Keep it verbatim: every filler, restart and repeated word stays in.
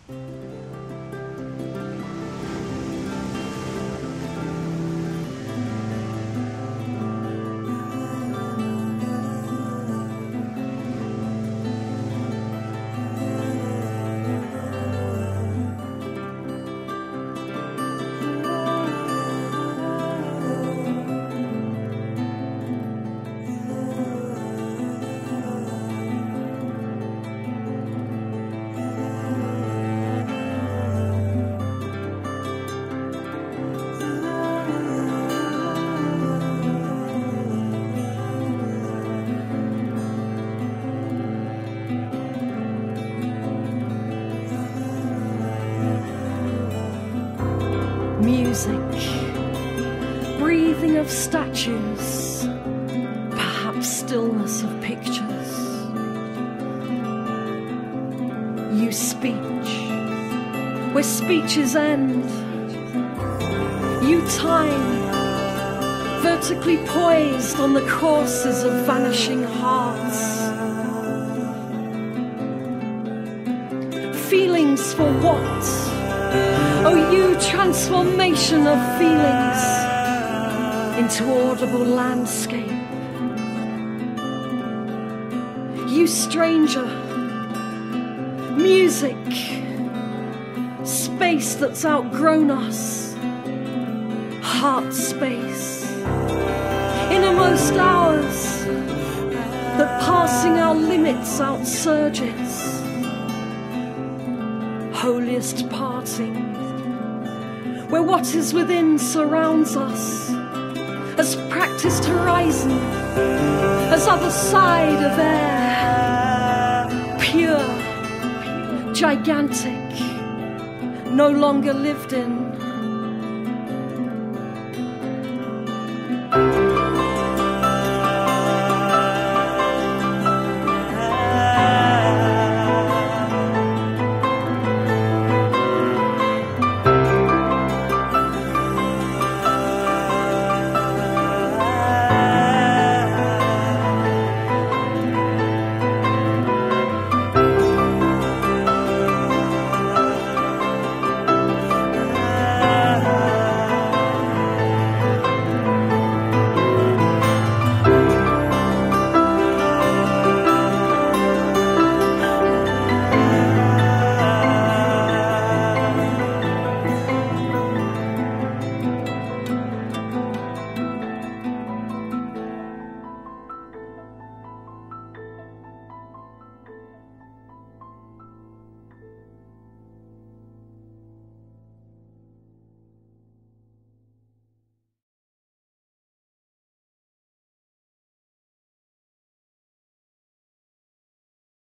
Breathing of statues, perhaps stillness of pictures. You speech, where speeches end. You time, vertically poised on the courses of vanishing hearts. Feelings for what? Oh, you transformation of feelings into audible landscape. You stranger, music, space that's outgrown us, heart space, innermost hours that passing our limits outsurges. Holiest parting, where what is within surrounds us, as practiced horizon, as other side of air, pure, gigantic, no longer lived in.